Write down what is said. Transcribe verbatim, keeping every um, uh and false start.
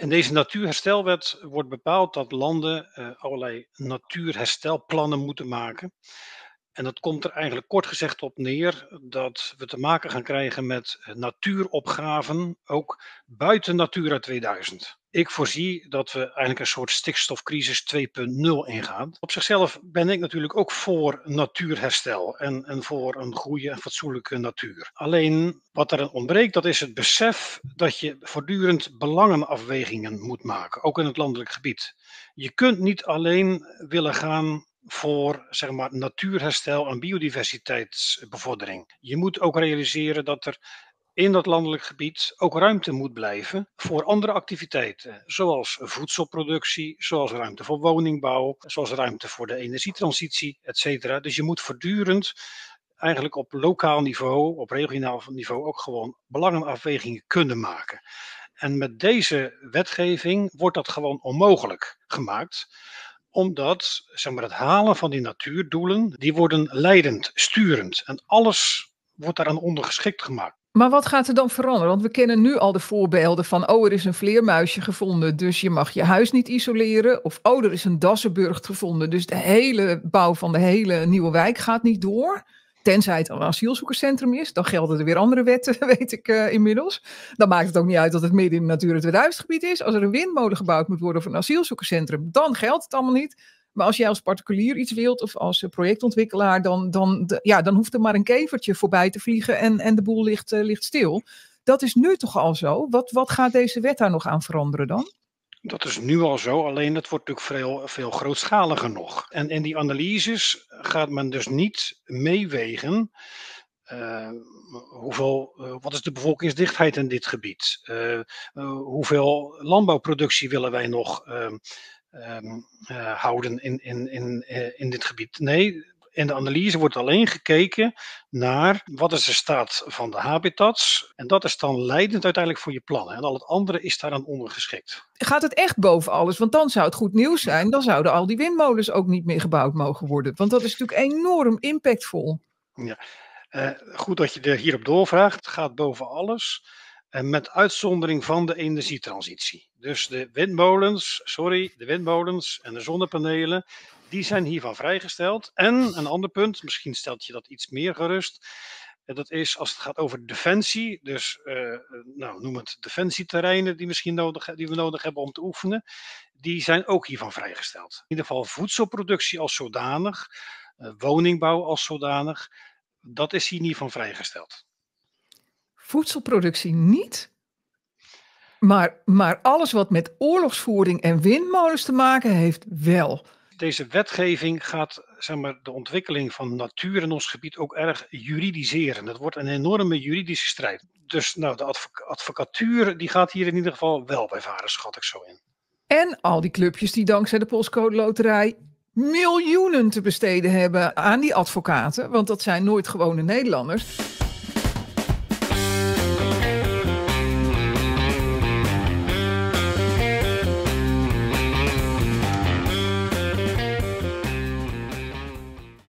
In deze natuurherstelwet wordt bepaald dat landen uh, allerlei natuurherstelplannen moeten maken. En dat komt er eigenlijk kort gezegd op neer dat we te maken gaan krijgen met natuuropgaven, ook buiten Natura tweeduizend. Ik voorzie dat we eigenlijk een soort stikstofcrisis twee punt nul ingaan. Op zichzelf ben ik natuurlijk ook voor natuurherstel en, en voor een goede en fatsoenlijke natuur. Alleen wat er ontbreekt, dat is het besef dat je voortdurend belangenafwegingen moet maken, ook in het landelijk gebied. Je kunt niet alleen willen gaan voor zeg maar, natuurherstel en biodiversiteitsbevordering. Je moet ook realiseren dat er in dat landelijk gebied ook ruimte moet blijven voor andere activiteiten, zoals voedselproductie, zoals ruimte voor woningbouw, zoals ruimte voor de energietransitie, et cetera. Dus je moet voortdurend eigenlijk op lokaal niveau, op regionaal niveau ook gewoon belangenafwegingen kunnen maken. En met deze wetgeving wordt dat gewoon onmogelijk gemaakt, omdat zeg maar, het halen van die natuurdoelen, die worden leidend, sturend. En alles wordt daaraan ondergeschikt gemaakt. Maar wat gaat er dan veranderen? Want we kennen nu al de voorbeelden van, oh, er is een vleermuisje gevonden, dus je mag je huis niet isoleren. Of, oh, er is een dassenburgt gevonden, dus de hele bouw van de hele nieuwe wijk gaat niet door. Tenzij het een asielzoekerscentrum is, dan gelden er weer andere wetten, weet ik uh, inmiddels. Dan maakt het ook niet uit dat het midden in het Natura tweeduizend gebied is. Als er een windmolen gebouwd moet worden of een asielzoekerscentrum, dan geldt het allemaal niet. Maar als jij als particulier iets wilt of als projectontwikkelaar, dan, dan, de, ja, dan hoeft er maar een kevertje voorbij te vliegen en, en de boel ligt, uh, ligt stil. Dat is nu toch al zo? Wat, wat gaat deze wet daar nog aan veranderen dan? Dat is nu al zo, alleen dat wordt natuurlijk veel, veel grootschaliger nog. En in die analyses gaat men dus niet meewegen Uh, hoeveel, uh, wat is de bevolkingsdichtheid in dit gebied? Uh, uh, hoeveel landbouwproductie willen wij nog uh, um, uh, houden in, in, in, uh, in dit gebied? Nee, in de analyse wordt alleen gekeken naar wat is de staat van de habitats. En dat is dan leidend uiteindelijk voor je plannen. En al het andere is daaraan ondergeschikt. Gaat het echt boven alles? Want dan zou het goed nieuws zijn. Dan zouden al die windmolens ook niet meer gebouwd mogen worden. Want dat is natuurlijk enorm impactvol. Ja. Uh, goed dat je er hierop doorvraagt. Het gaat boven alles. Uh, met uitzondering van de energietransitie. Dus de windmolens, sorry, de windmolens en de zonnepanelen, die zijn hiervan vrijgesteld. En een ander punt, misschien stelt je dat iets meer gerust. Uh, dat is als het gaat over defensie. Dus uh, nou, noem het defensieterreinen die, misschien nodig, die we nodig hebben om te oefenen. Die zijn ook hiervan vrijgesteld. In ieder geval voedselproductie als zodanig. Uh, woningbouw als zodanig. Dat is hier niet van vrijgesteld. Voedselproductie niet? Maar, maar alles wat met oorlogsvoering en windmolens te maken heeft, wel. Deze wetgeving gaat zeg maar, de ontwikkeling van natuur in ons gebied ook erg juridiseren. Dat wordt een enorme juridische strijd. Dus nou, de advoc- advocatuur die gaat hier in ieder geval wel bij varen, schat ik zo in. En al die clubjes die dankzij de Postcode Loterij miljoenen te besteden hebben aan die advocaten, want dat zijn nooit gewone Nederlanders.